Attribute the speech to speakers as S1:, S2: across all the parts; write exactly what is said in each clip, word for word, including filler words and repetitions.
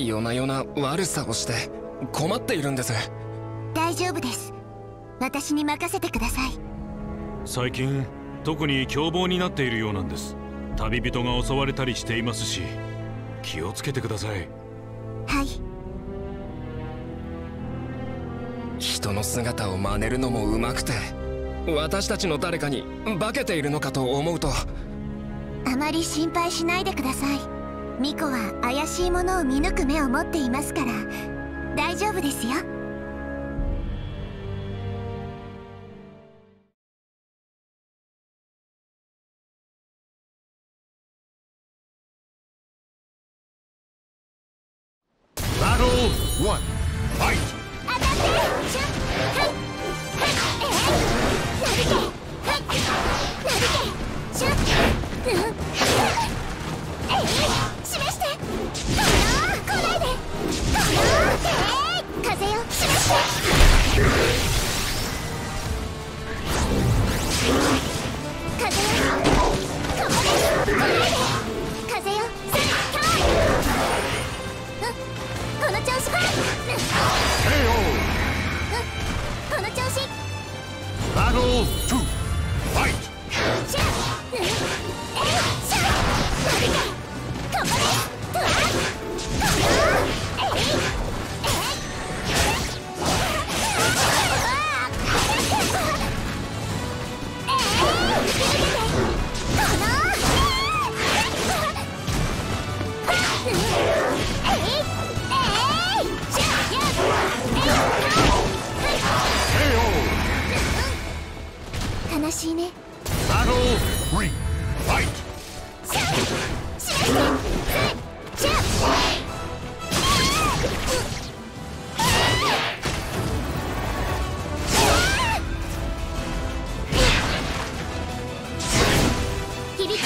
S1: 夜な夜な悪さをして困っているんです。
S2: 大丈夫です。私に任せてください。
S3: 最近特に凶暴になっているようなんです。旅人が襲われたりしていますし、気をつけてください。
S2: はい。
S1: 人の姿を真似るのもうまくて、私たちの誰かに化けているのかと思うと。
S2: あまり心配しないでください。巫女は怪しいものを見抜く目を持っていますから大丈夫ですよ。
S4: One, fight!
S2: 当たってシュッフッフッえいなびけフッなびけシュッうんえい示してこの来ないでこのえい風よ示して風よここです来ないで風よさっきょこの調子かこの調子
S4: Battle two, fight!
S2: シャッえいシャッなびけここですトライこのえいえい悲しいね。
S4: Battle three, fight!
S2: シャッ示してシャッ響き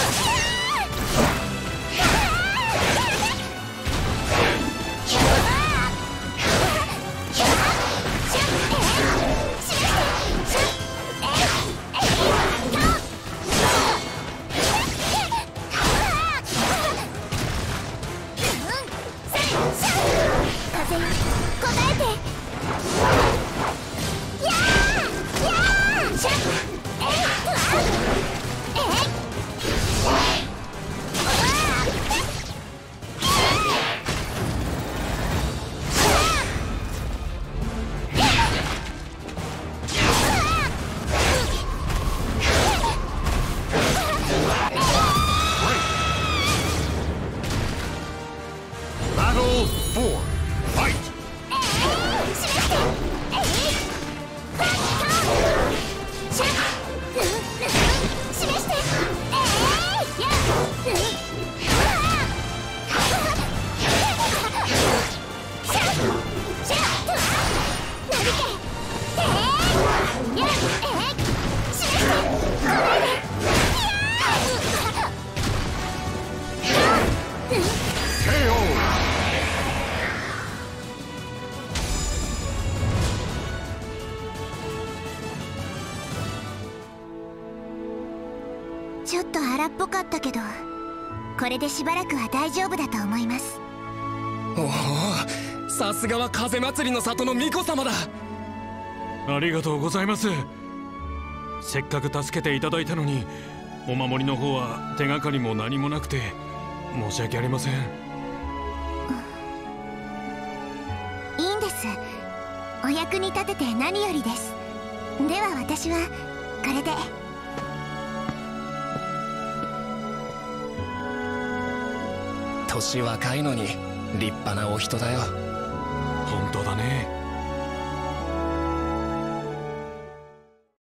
S2: ちょっと荒っぽかったけど、これでしばらくは大丈夫だと思います。
S1: おお、さすがは風祭りの里の巫女様だ。
S3: ありがとうございます。せっかく助けていただいたのに、お守りの方は手がかりも何もなくて申し訳ありません。
S2: いいんです。お役に立てて何よりです。では私はこれで。
S1: 年若いのに立派なお人だよ。
S3: 本当だね。